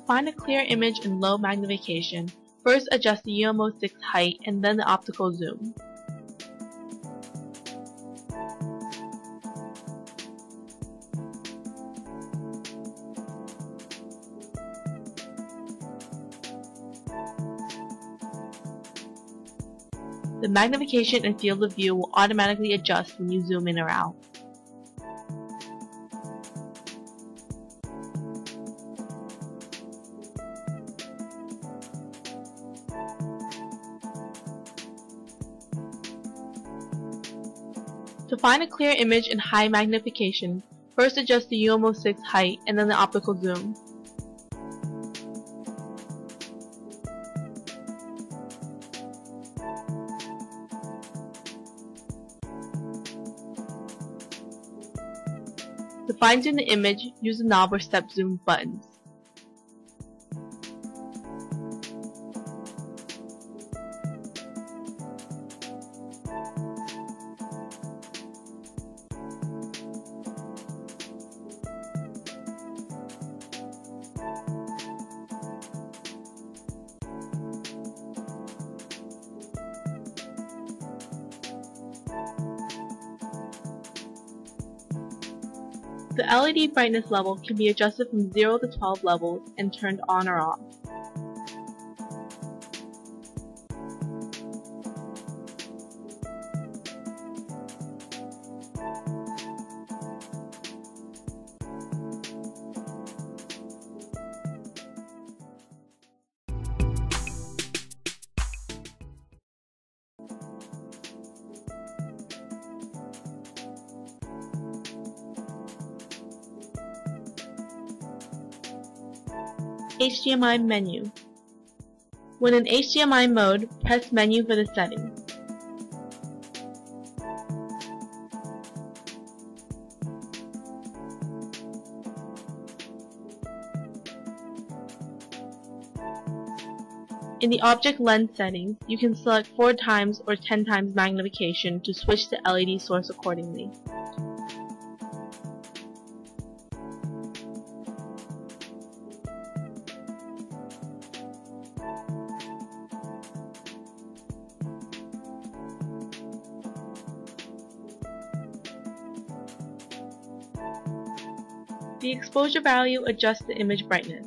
find a clear image in low magnification, first adjust the UM06 height and then the optical zoom. The magnification and field of view will automatically adjust when you zoom in or out. To find a clear image in high magnification, first adjust the UM06 height and then the optical zoom. To fine-tune the image, use the knob or step zoom buttons. The LED brightness level can be adjusted from 0 to 12 levels and turned on or off. HDMI menu. When in HDMI mode, press menu for the settings. In the object lens settings, you can select 4 times or 10 times magnification to switch the LED source accordingly. The exposure value adjusts the image brightness.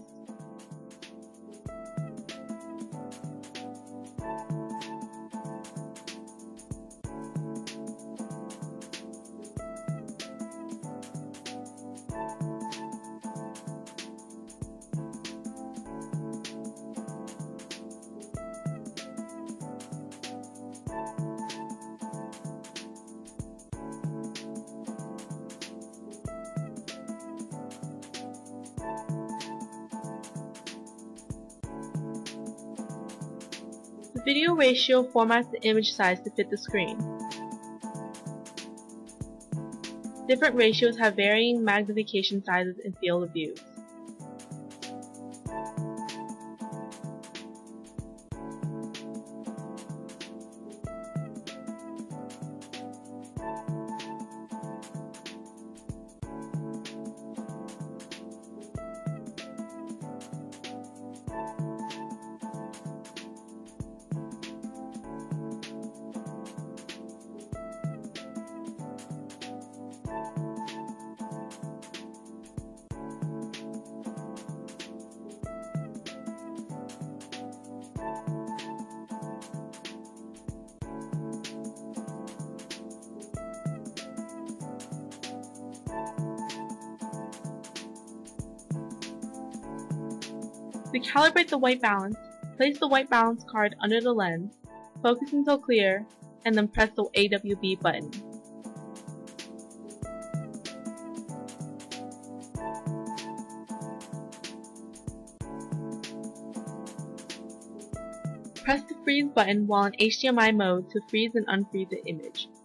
The video ratio formats the image size to fit the screen. Different ratios have varying magnification sizes and field of views. To calibrate the white balance, place the white balance card under the lens, focus until clear, and then press the AWB button. Press the freeze button while in HDMI mode to freeze and unfreeze the image.